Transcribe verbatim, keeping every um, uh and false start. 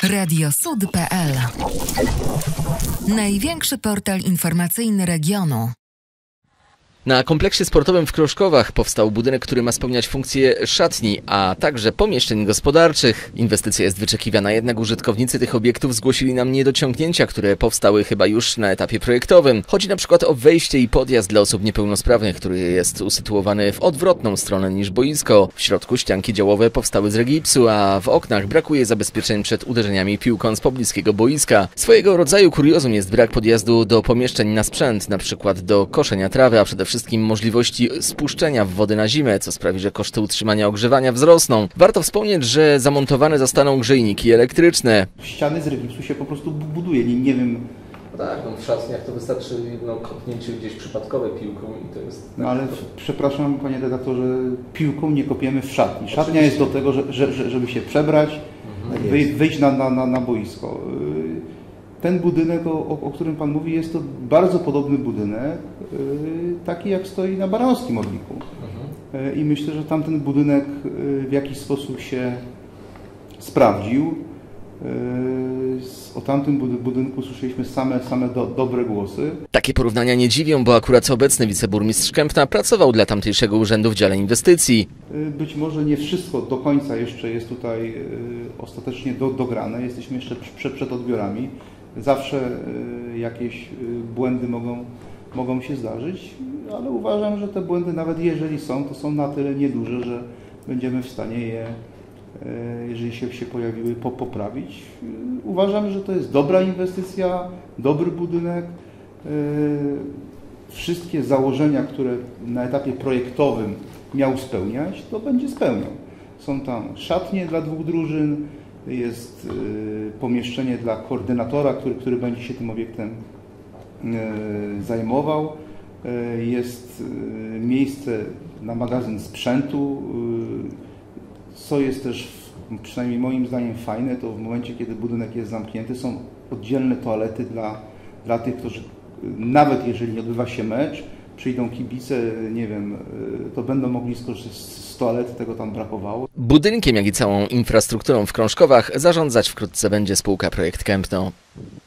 Radio Sud kropka pe el. Największy portal informacyjny regionu. Na kompleksie sportowym w Kroszkowach powstał budynek, który ma spełniać funkcję szatni, a także pomieszczeń gospodarczych. Inwestycja jest wyczekiwana, jednak użytkownicy tych obiektów zgłosili nam niedociągnięcia, które powstały chyba już na etapie projektowym. Chodzi na przykład o wejście i podjazd dla osób niepełnosprawnych, który jest usytuowany w odwrotną stronę niż boisko. W środku ścianki działowe powstały z regipsu, a w oknach brakuje zabezpieczeń przed uderzeniami piłką z pobliskiego boiska. Swojego rodzaju kuriozum jest brak podjazdu do pomieszczeń na sprzęt, na przykład do koszenia trawy, a przede wszystkim wszystkim możliwości spuszczenia w wody na zimę, co sprawi, że koszty utrzymania ogrzewania wzrosną. Warto wspomnieć, że zamontowane zostaną grzejniki elektryczne. Ściany z regipsu się po prostu buduje, nie, nie wiem. Tak, no w szatniach to wystarczy no, kopnięcie gdzieś przypadkowe piłką i to jest... No ale przepraszam, panie redaktorze, piłką nie kopiemy w szatni. Szatnia jest do tego, że, że, żeby się przebrać, mhm, wyjść, wyjść na, na, na, na boisko. Ten budynek, o, o którym pan mówi, jest to bardzo podobny budynek, yy, taki jak stoi na Baranowskim Orliku. Yy, I myślę, że tamten budynek yy, w jakiś sposób się sprawdził. Yy, o tamtym budynku słyszeliśmy same, same do, dobre głosy. Takie porównania nie dziwią, bo akurat obecny wiceburmistrz Kępna pracował dla tamtejszego urzędu w dziale inwestycji. Yy, być może nie wszystko do końca jeszcze jest tutaj yy, ostatecznie do, dograne. Jesteśmy jeszcze przed, przed odbiorami. Zawsze jakieś błędy mogą, mogą się zdarzyć, ale uważam, że te błędy, nawet jeżeli są, to są na tyle nieduże, że będziemy w stanie je, jeżeli się, się pojawiły, poprawić. Uważam, że to jest dobra inwestycja, dobry budynek. Wszystkie założenia, które na etapie projektowym miał spełniać, to będzie spełniał. Są tam szatnie dla dwóch drużyn, jest y, pomieszczenie dla koordynatora, który, który będzie się tym obiektem y, zajmował. Y, jest y, miejsce na magazyn sprzętu, y, co jest też, przynajmniej moim zdaniem, fajne, to w momencie, kiedy budynek jest zamknięty, są oddzielne toalety dla, dla tych, którzy, y, nawet jeżeli nie odbywa się mecz, przyjdą kibice, nie wiem, to będą mogli skorzystać z toalety, tego tam brakowało. Budynkiem, jak i całą infrastrukturą w Krążkowach zarządzać wkrótce będzie spółka Projekt Kępno.